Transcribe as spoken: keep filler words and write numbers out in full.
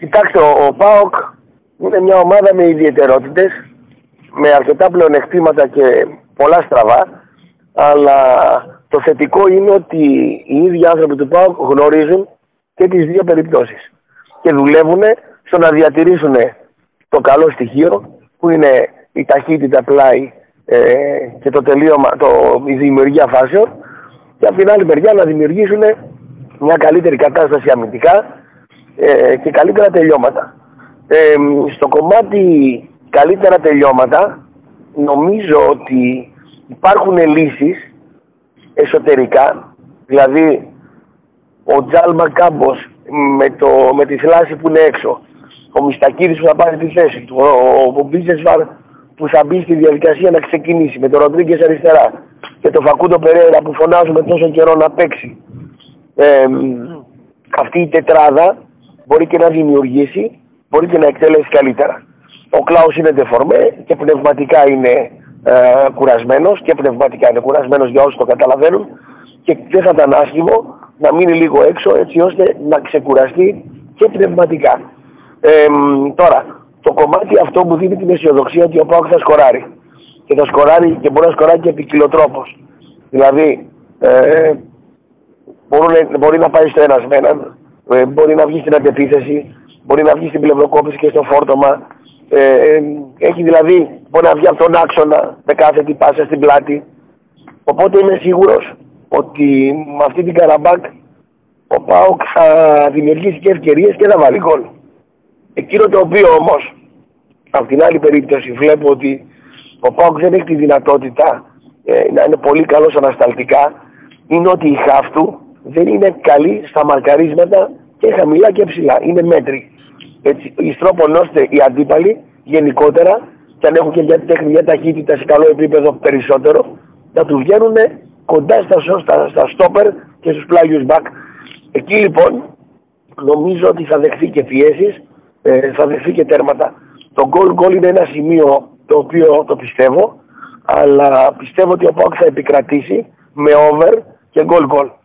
Κοιτάξτε, ο, ο ΠΑΟΚ είναι μια ομάδα με ιδιαιτερότητες, με αρκετά πλεονεκτήματα και πολλά στραβά, αλλά το θετικό είναι ότι οι ίδιοι άνθρωποι του ΠΑΟΚ γνωρίζουν και τις δύο περιπτώσεις και δουλεύουν στο να διατηρήσουν το καλό στοιχείο που είναι η ταχύτητα πλάι ε, και το τελείωμα, το, η δημιουργία φάσεων, και από την άλλη μεριά να δημιουργήσουν μια καλύτερη κατάσταση αμυντικά ε, και καλύτερα τελειώματα. Ε, στο κομμάτι καλύτερα τελειώματα νομίζω ότι υπάρχουν λύσεις εσωτερικά, δηλαδή ο Τζάλμα Κάμπος με, το, με τη θλάση που είναι έξω, ο Μιστακίδης που θα πάρει τη θέση του, ο, ο Μπίζεσβαρ που θα μπει στη διαδικασία να ξεκινήσει, με τον Ροντρίγκες αριστερά και τον Φακούντο Περέιρα που φωνάζουμε τόσο καιρό να παίξει. Ε, αυτή η τετράδα μπορεί και να δημιουργήσει, μπορεί και να εκτελέσει καλύτερα. Ο Κλάους είναι δεφορμέ και πνευματικά είναι ε, κουρασμένος και πνευματικά είναι κουρασμένος για όσοι το καταλαβαίνουν, και δεν θα ήταν άσχημο να μείνει λίγο έξω έτσι ώστε να ξεκουραστεί και πνευματικά. Ε, τώρα, το κομμάτι αυτό μου δίνει την αισιοδοξία ότι ο ΠΑΟΚ θα σκοράρει. Και θα σκοράρει και μπορεί να σκοράρει και ποικιλοτρόπως. Δηλαδή, ε, μπορεί, μπορεί να πάει στο ένας με έναν, ε, μπορεί να βγει στην αντεπίθεση, μπορεί να βγει στην πλευροκόπηση και στο φόρτωμα. Ε, έχει δηλαδή, μπορεί να βγει από τον άξονα με κάθετη πάσα στην πλάτη. Οπότε είμαι σίγουρος ότι με αυτή την Καραμπάκ ο ΠΑΟΚ θα δημιουργήσει και ευκαιρίες και θα βάλει γκολ. Εκείνο το οποίο όμως, από την άλλη περίπτωση, βλέπω ότι ο ΠΑΟΚ δεν έχει τη δυνατότητα ε, να είναι πολύ καλός ανασταλτικά, είναι ότι οι χαφ του δεν είναι καλοί στα μαρκαρίσματα και χαμηλά και ψηλά. Είναι μέτροι. Έτσι, στρόπον ώστε οι αντίπαλοι γενικότερα, και αν έχουν και μια τέχνη, μια ταχύτητα σε καλό επίπεδο περισσότερο, να του βγαίνουν κοντά στα, στα, στα στόπερ και στους πλάγιους μπακ. Εκεί λοιπόν νομίζω ότι θα δεχθεί και πιέσεις, ε, θα δεχθεί και τέρματα. Το goal goal είναι ένα σημείο το οποίο το πιστεύω, αλλά πιστεύω ότι ο ΠΑΟΚ θα επικρατήσει με over και goal goal.